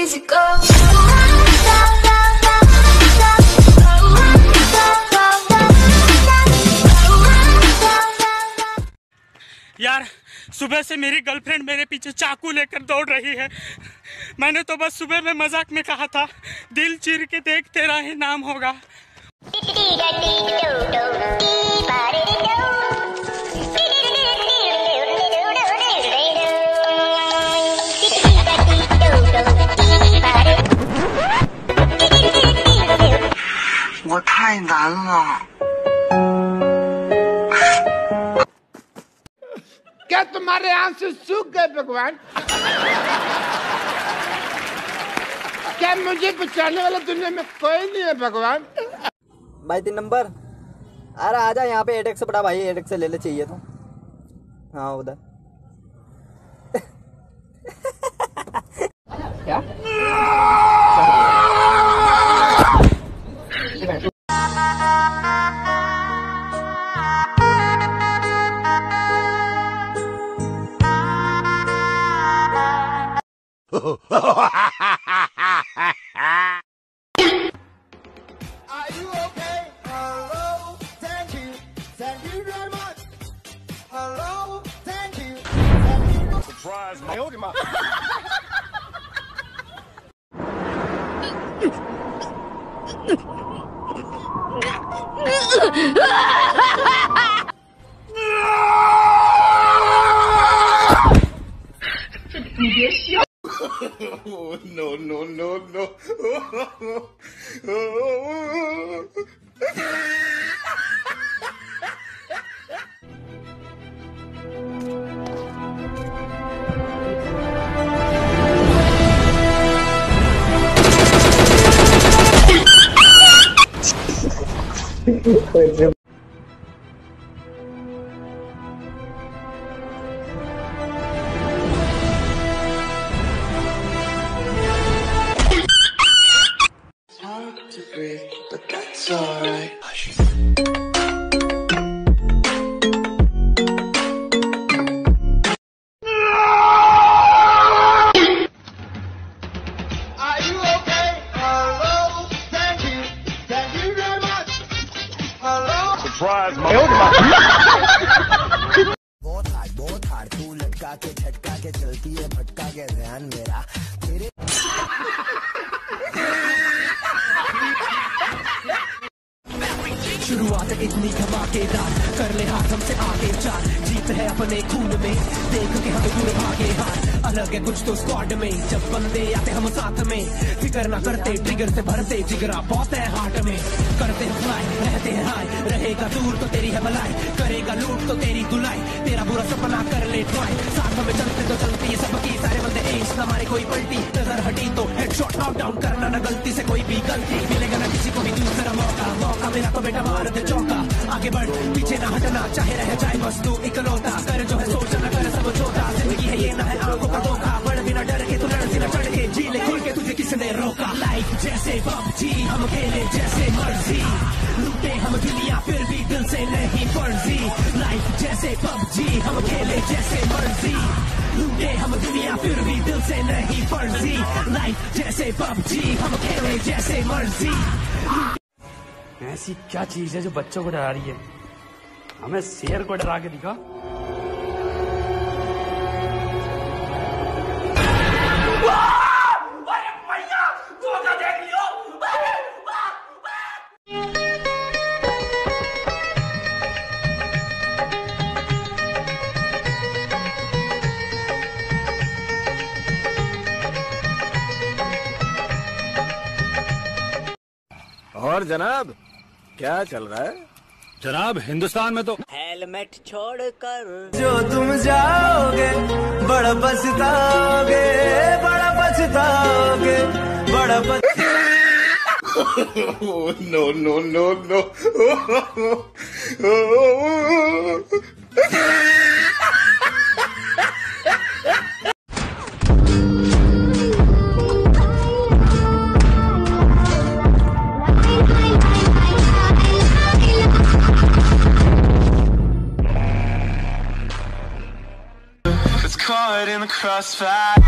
easy go. यार सुबह से मेरी गर्लफ्रेंड मेरे पीछे चाकू लेकर दौड़ रही है। मैंने तो बस सुबह में मजाक में कहा था, दिल चीर के देख तेरा ही नाम होगा। वो 太难了。 क्या तुम्हारे आंसू सूख गए भगवान? क्या मुझे बचाने वाला दुनिया में कोई नहीं है भगवान? भाई 3 नंबर, अरे आजा यहाँ पे एटेक्स से बड़ा भाई, एटेक्स से ले ले चाहिए तो। हाँ उधर क्या? Are you okay? Hello, thank you very much. Hello, thank you. Surprise, my old man. Oh, no, no, no, no. To breathe, but that's alright. Are you okay? Hello, thank you very much. Hello. Surprise, my old man. बहुत hard तू लटका के झटका के चलती है भटका के ध्यान मेरा तेरे। शुरुआत इतनी धमाकेदार, कर ले हाथ हमसे आगे चार, जीत है अपने खून में, देख के हमें दूर भागे हार, अलग है कुछ तो स्क्वाड में, जब बंदे आते हम साथ में, फिक्र ना करते ट्रिगर से भरते, जिगरा बहुत है हार्ट में, करते हैं फ्लाई रहते हैं हाई, रहेगा दूर तो तेरी है मलाई, करेगा लूट तो तेरी धुलाई, तेरा बुरा सपना कर ले ट्राई, साथ में चलते तो चलती है सबकी, सारे बंदे एज न मारे कोई पलटी, नजर हटी तो हेडशॉट नॉक डाउन करना ना गलती से कोई भी गलती, मिलेगा ना किसी को भी दूसरा मौका, मौका मेरा तो बेटा मार दे चौका, आगे बढ़ पीछे ना हटना, चाहे रह जाए बस तू इकलौता, कर जो है सोच ना कर सब छोटा, जिंदगी है ये ना है आंखों का धोखा, बढ़ बिना डर के तू लड़ बिना चढ़ के, जी ले खुल के तुझे किसने रोका, लाइफ जैसे पबजी हम खेले जैसे मर्जी, लूटे हम दुनिया फिर भी दिल से नहीं फर्जी, लाइफ जैसे पबजी हम खेले जैसे मर्जी, लूटे हम दुनिया फिर भी दिल से नहीं फर्जी, लाइफ जैसे पबजी हम खेले जैसे मर्जी। ऐसी क्या चीज है जो बच्चों को डरा रही है? हमें शेर को डरा के दिखा। और जनाब क्या चल रहा है? जनाब हिंदुस्तान में तो हेलमेट छोड़कर जो तुम जाओगे बड़ा पछताओगे, बड़ा पछताओगे, बड़ा Oh, no, no, no, no. Caught in the crossfire.